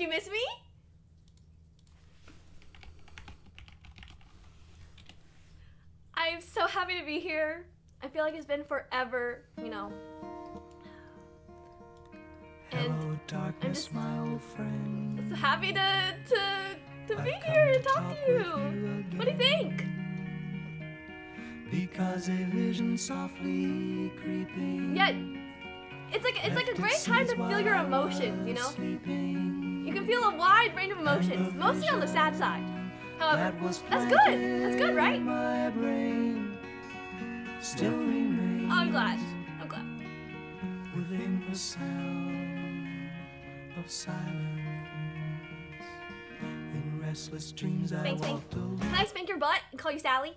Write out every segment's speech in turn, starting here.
Did you miss me? I'm so happy to be here. I feel like it's been forever, you know. And Hello, darkness, I'm my old friend. just happy to be here and talk to you. What do you think? Because a vision softly creeping. Yeah, it's like a great time to feel your emotions, you know? You can feel a wide range of emotions, mostly on the sad side. However, that's good. That's good, right? My brain still remains Oh, I'm glad. I'm glad. within the sound of silence. In restless dreams I Spank, spank. walked alone. Can I spank your butt and call you Sally?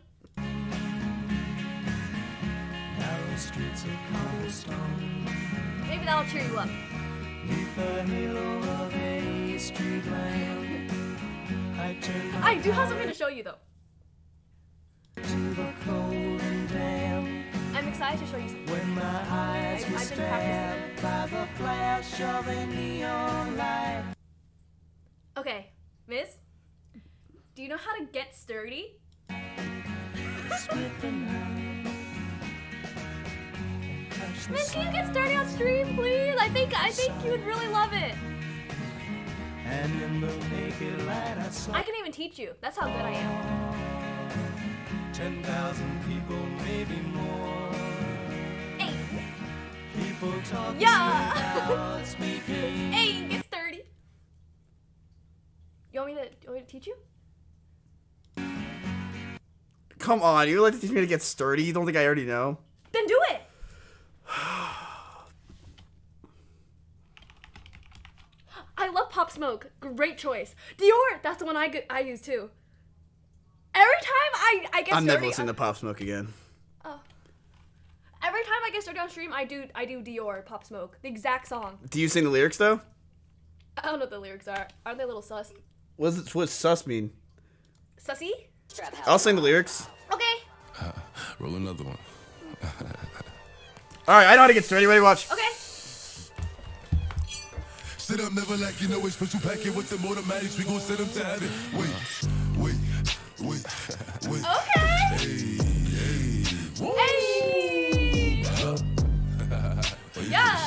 Narrow streets of cobblestone. Maybe that'll cheer you up. Neath the halo of a street lamp, I turned my I do have something to show you though. to the cold and damp. I'm excited to show you something. When my eyes were I've been stabbed by the flash of a neon light. Okay, Miss, do you know how to get sturdy? Split the night. Touch the Miss, can you get sturdy on stream, please? I think you would really love it. And in the naked light I saw I can even teach you. That's how good I am. 10,000 people, maybe more. Hey, People talking yeah. without speaking. Hey, get sturdy. You want me to teach you? Come on, you like to teach me to get sturdy? You don't think I already know? Then do it. I love Pop Smoke. Great choice. Dior. That's the one I use too. Every time I get I'm sturdy, never listening to Pop Smoke again. Oh. Every time I get sturdy on stream, I do Dior Pop Smoke. The exact song. Do you sing the lyrics though? I don't know what the lyrics are. Aren't they a little sus? What's sus mean? Sussy? I'll sing the lyrics. Okay. Roll another one. All right, I know how to get sturdy. Ready? Watch. Okay. Sit up, never like you know it's special packet with the automatics. We gon' send them to heaven. Wait. Okay. Hey. Yeah.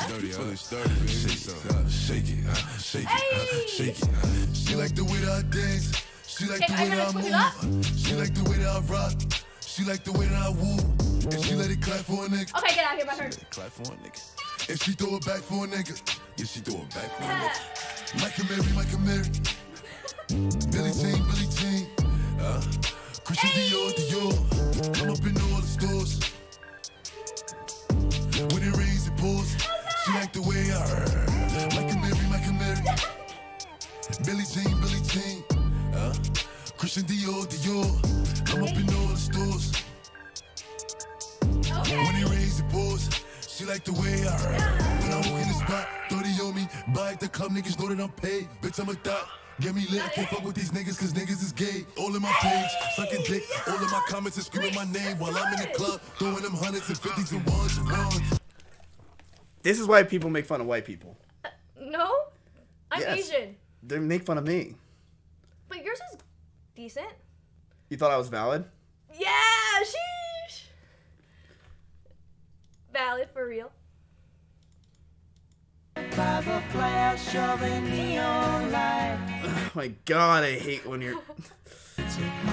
Shake it. Hey. She like the way that I dance. She like Okay, the way I'm that I gonna switch it up. move. She like the way that I rock. She like the way that I woo. And she let it clap for a nigga. Okay, get out of here, my turn. Clap for a nigga. If she throw it back for a nigga. Yeah, she throw it back for a nigga. Micah Mary. Billie Jean. Christian Dior. Come up in all the stores. When it rains, it pours. She like the way I Micah Mary. Billie Jean. Christian Dior. Come up in all the stores. When it rains, it pours. She like the way I when I walk in the spot, 30 on me. Buy at the club, niggas know that I'm paid. Bitch, I'm a thot. Get me lit, I can't fuck with these niggas cause niggas is gay. All in my page, sucking dick. All in my comments is screaming my name while I'm in the club, throwing them hundreds and fifties and ones. This is why people make fun of white people. No? I'm Yes. Asian. They make fun of me. But yours is decent. You thought I was valid? Yeah, sheesh. Valid for real. by the flash of a neon light. Oh my god, I hate when you're... It's a